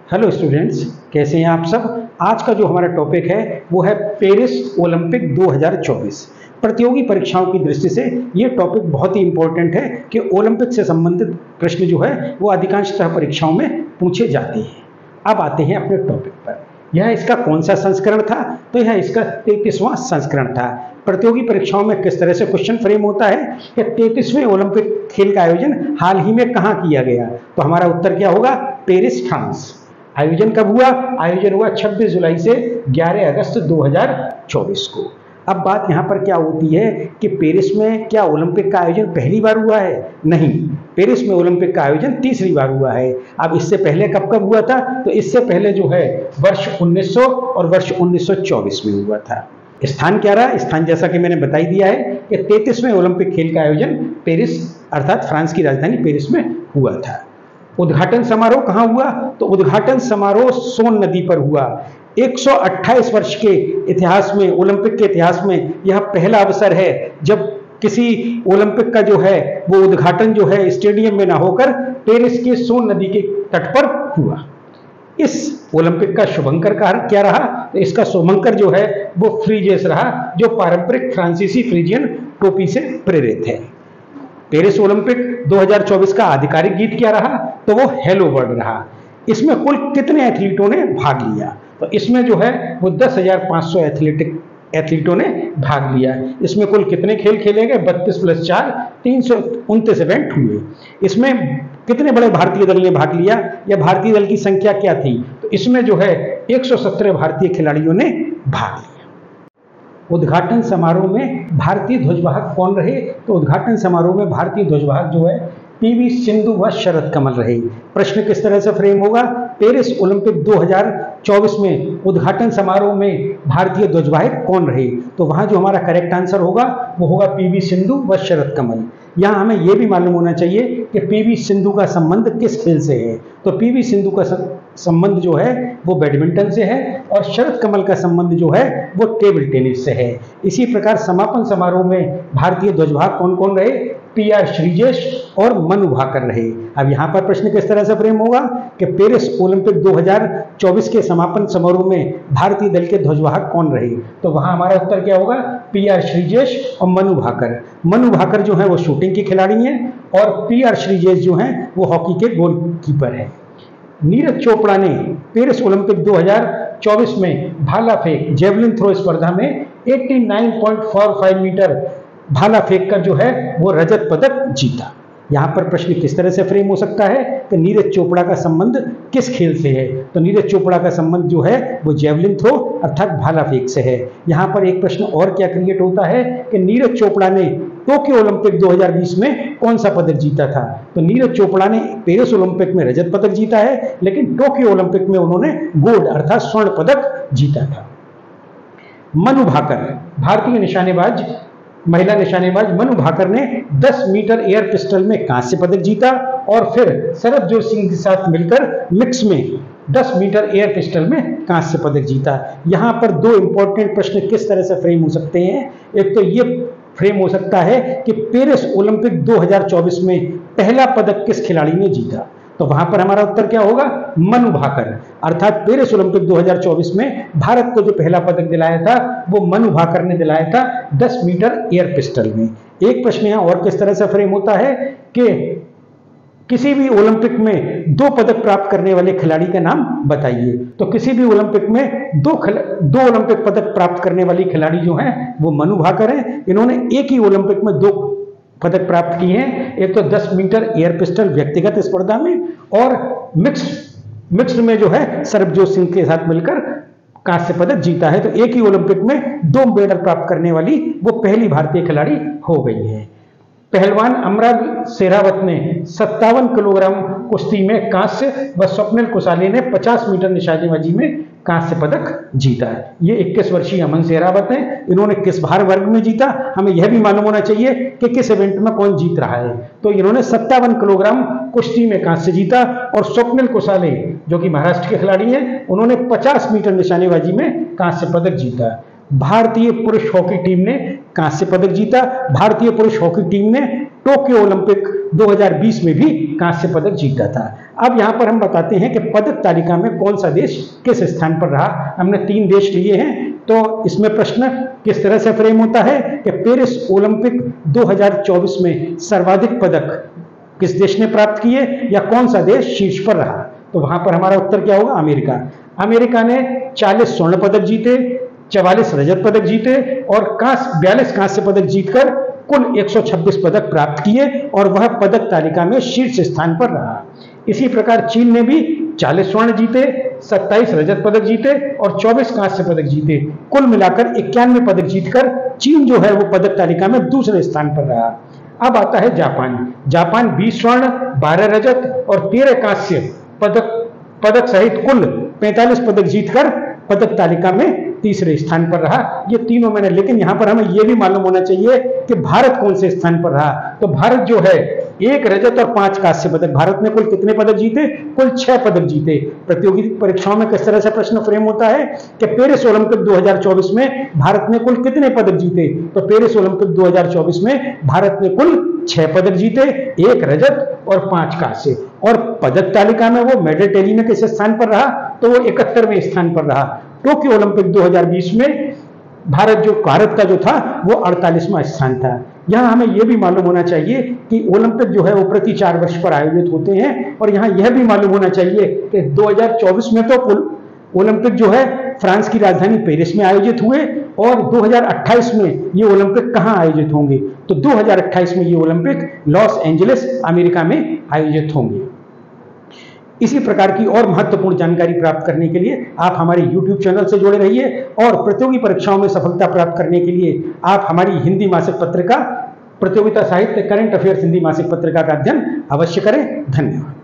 Hello students, कैसे हैं आप सब। आज का जो हमारा टॉपिक है वो है पेरिस ओलंपिक 2024। प्रतियोगी परीक्षाओं की दृष्टि से ये टॉपिक बहुत ही इंपॉर्टेंट है कि ओलंपिक से संबंधित प्रश्न जो है वो अधिकांशतः परीक्षाओं में पूछे जाते हैं। अब आते हैं अपने टॉपिक पर। यह इसका कौन सा संस्करण था? तो यह इसका 33वां संस्करण था। प्रतियोगी परीक्षाओं में किस तरह से क्वेश्चन फ्रेम होता है कि 33वें ओलंपिक खेल का आयोजन हाल ही में कहाँ किया गया? तो हमारा उत्तर क्या होगा? Paris, France. आयोजन कब हुआ? आयोजन हुआ 26 जुलाई से 11 अगस्त 2024 को। अब बात यहाँ पर क्या होती है कि पेरिस में क्या ओलंपिक का आयोजन पहली बार हुआ है? नहीं, पेरिस में ओलंपिक का आयोजन तीसरी बार हुआ है। अब इससे पहले कब कब हुआ था? तो इससे पहले जो है वर्ष 1900 और वर्ष 1924 में हुआ था। स्थान क्या रहा? स्थान जैसा कि मैंने बता ही दिया है कि 33वें ओलंपिक खेल का आयोजन पेरिस अर्थात फ्रांस की राजधानी पेरिस में हुआ था। उद्घाटन समारोह कहाँ हुआ? तो उद्घाटन समारोह सोन नदी पर हुआ। 128 वर्ष के इतिहास में, ओलंपिक के इतिहास में यह पहला अवसर है जब किसी ओलंपिक का जो है वो उद्घाटन जो है स्टेडियम में ना होकर पेरिस के सोन नदी के तट पर हुआ। इस ओलंपिक का शुभंकर क्या रहा? तो इसका शुभंकर जो है वो फ्रीजेस रहा, जो पारंपरिक फ्रांसीसी फ्रीजियन टोपी से प्रेरित है। पेरिस ओलंपिक 2024 का आधिकारिक गीत क्या रहा? तो वो हेलो वर्ल्ड रहा। इसमें कुल कितने एथलीटों ने भाग लिया? तो इसमें जो है वो 10,500 एथलीटों ने भाग लिया। इसमें कुल कितने खेल खेले गए? 32 + 4 329 इवेंट हुए। इसमें कितने बड़े भारतीय दल ने भाग लिया या भारतीय दल की संख्या क्या थी? तो इसमें जो है 117 भारतीय खिलाड़ियों ने भाग लिया। उद्घाटन समारोह में भारतीय ध्वजवाहक कौन रहे? तो उद्घाटन समारोह में भारतीय ध्वजवाहक जो है पीवी सिंधु व शरद कमल रहे। प्रश्न किस तरह से फ्रेम होगा? पेरिस ओलंपिक 2024 में उद्घाटन समारोह में भारतीय ध्वजवाहक कौन रहे? तो वहां जो हमारा करेक्ट आंसर होगा वो होगा पीवी सिंधु व शरद कमल। यहाँ हमें यह भी मालूम होना चाहिए कि पीवी सिंधु का संबंध किस खेल से है। तो पीवी सिंधु का संबंध जो है वो बैडमिंटन से है और शरद कमल का संबंध जो है वो टेबल टेनिस से है। इसी प्रकार समापन समारोह में भारतीय ध्वजवाहक कौन कौन रहे? पीआर श्रीजेश और मनु भाकर रहे। अब यहाँ पर प्रश्न किस तरह से फ्रेम होगा कि पेरिस ओलंपिक 2024 के समापन समारोह में भारतीय दल के ध्वजवाहक कौन रहे? तो वहां हमारा उत्तर क्या होगा? पीआर श्रीजेश और मनु भाकर। मनु भाकर जो है वो शूटिंग के खिलाड़ी हैं और पीआर श्रीजेश जो हैं वो हॉकी के गोलकीपर हैं। नीरज चोपड़ा ने पेरिस ओलंपिक 2024 में भाला फेंक जेवलिन थ्रो स्पर्धा में 89.45 मीटर भाला फेंक कर जो है वो रजत पदक जीता। यहाँ पर प्रश्न किस तरह से फ्रेम हो सकता है कि नीरज चोपड़ा का संबंध किस खेल से है? तो नीरज चोपड़ा का संबंध जो है वो जेवलिन थ्रो अर्थात भाला फेंक से है। यहाँ पर एक प्रश्न और क्या क्रिएट होता है कि नीरज चोपड़ा ने टोक्यो ओलंपिक 2020 में कौन सा पदक जीता था? तो नीरज चोपड़ा ने पेरिस ओलंपिक में रजत पदक जीता है, लेकिन टोक्यो ओलंपिक में उन्होंने गोल्ड अर्थात स्वर्ण पदक जीता था। मनु भाकर, भारतीय निशानेबाज, महिला निशानेबाज मनु भाकर ने 10 मीटर एयर पिस्टल में कांस्य पदक जीता और फिर सरबजोत सिंह के साथ मिलकर मिक्स में 10 मीटर एयर पिस्टल में कांस्य पदक जीता। यहाँ पर दो इंपॉर्टेंट प्रश्न किस तरह से फ्रेम हो सकते हैं। एक तो ये फ्रेम हो सकता है कि पेरिस ओलंपिक 2024 में पहला पदक किस खिलाड़ी ने जीता? तो वहां पर हमारा उत्तर क्या होगा? मनु भाकर। अर्थात पेरिस ओलंपिक 2024 में भारत को जो पहला पदक दिलाया था वो मनु भाकर ने दिलाया था 10 मीटर एयर पिस्टल में। एक प्रश्न यहाँ और किस तरह से फ्रेम होता है कि किसी भी ओलंपिक में 2 पदक प्राप्त करने वाले खिलाड़ी का नाम बताइए। तो किसी भी ओलंपिक में दो ओलंपिक पदक प्राप्त करने वाली खिलाड़ी जो हैं वो मनु भाकर हैं। इन्होंने एक ही ओलंपिक में 2 पदक प्राप्त किए हैं। एक तो 10 मीटर एयर पिस्टल व्यक्तिगत स्पर्धा में और मिक्स्ड में जो है सरबजोत सिंह के साथ मिलकर कांस्य पदक जीता है। तो एक ही ओलंपिक में 2 मेडल प्राप्त करने वाली वो पहली भारतीय खिलाड़ी हो गई है। पहलवान अमरा शेरावत ने 57 किलोग्राम कुश्ती में कांस्य व स्वप्निल कुसाले ने 50 मीटर निशानेबाजी में कांस्य पदक जीता है। ये 21 वर्षीय अमन शेरावत हैं। इन्होंने किस भार वर्ग में जीता? हमें यह भी मालूम होना चाहिए कि किस इवेंट में कौन जीत रहा है। तो इन्होंने 57 किलोग्राम कुश्ती में कांस्य जीता और स्वप्निल कुसाले जो कि महाराष्ट्र के खिलाड़ी हैं उन्होंने 50 मीटर निशानेबाजी में कांस्य पदक जीता। भारतीय पुरुष हॉकी टीम ने कांस्य पदक जीता। भारतीय पुरुष हॉकी टीम ने टोक्यो ओलंपिक 2020 में भी कांस्य पदक जीता था। अब यहां पर हम बताते हैं कि पदक तालिका में कौन सा देश किस स्थान पर रहा। हमने 3 देश लिए हैं, तो इसमें प्रश्न किस तरह से फ्रेम होता है कि पेरिस ओलंपिक 2024 में सर्वाधिक पदक किस देश ने प्राप्त किए या कौन सा देश शीर्ष पर रहा। तो वहां पर हमारा उत्तर क्या होगा? अमेरिका। अमेरिका ने 40 स्वर्ण पदक जीते, 44 रजत पदक जीते और 42 कांस्य पदक जीतकर कुल 126 पदक प्राप्त किए और वह पदक तालिका में शीर्ष स्थान पर रहा। इसी प्रकार चीन ने भी 40 स्वर्ण जीते, 27 रजत पदक जीते और 24 कांस्य पदक जीते। कुल मिलाकर 91 पदक जीतकर चीन जो है वो पदक तालिका में दूसरे स्थान पर रहा। अब आता है जापान। जापान 20 स्वर्ण, 12 रजत और 13 कांस्य पदक सहित कुल 45 पदक जीतकर पदक तालिका में तीसरे स्थान पर रहा। ये तीनों मैंने, लेकिन यहां पर हमें यह भी मालूम होना चाहिए कि भारत कौन से स्थान पर रहा। तो भारत जो है 1 रजत और 5 कांस्य पदक, भारत ने कुल कितने पदक जीते? कुल 6 पदक जीते। प्रतियोगी परीक्षाओं में किस तरह से प्रश्न फ्रेम होता है कि पेरिस ओलंपिक 2024 में भारत ने कुल कितने पदक जीते? तो पेरिस ओलंपिक 2024 में भारत ने कुल 6 पदक जीते, 1 रजत और 5 कांस्य। और पदक तालिका में वो मेडल टैली में किस स्थान पर रहा? तो वो 71वें स्थान पर रहा। टोक्यो ओलंपिक 2020 में भारत का जो था वो 48वां स्थान था। यहां हमें यह भी मालूम होना चाहिए कि ओलंपिक जो है वो प्रति 4 वर्ष पर आयोजित होते हैं और यहां यह भी मालूम होना चाहिए कि 2024 में तो ओलंपिक जो है फ्रांस की राजधानी पेरिस में आयोजित हुए और 2028 में ये ओलंपिक कहां आयोजित होंगे? तो 2028 में ये ओलंपिक लॉस एंजलिस अमेरिका में आयोजित होंगे। इसी प्रकार की और महत्वपूर्ण जानकारी प्राप्त करने के लिए आप हमारे YouTube चैनल से जुड़े रहिए और प्रतियोगी परीक्षाओं में सफलता प्राप्त करने के लिए आप हमारी हिंदी मासिक पत्रिका प्रतियोगिता साहित्य करंट अफेयर्स हिंदी मासिक पत्रिका का अध्ययन अवश्य करें। धन्यवाद।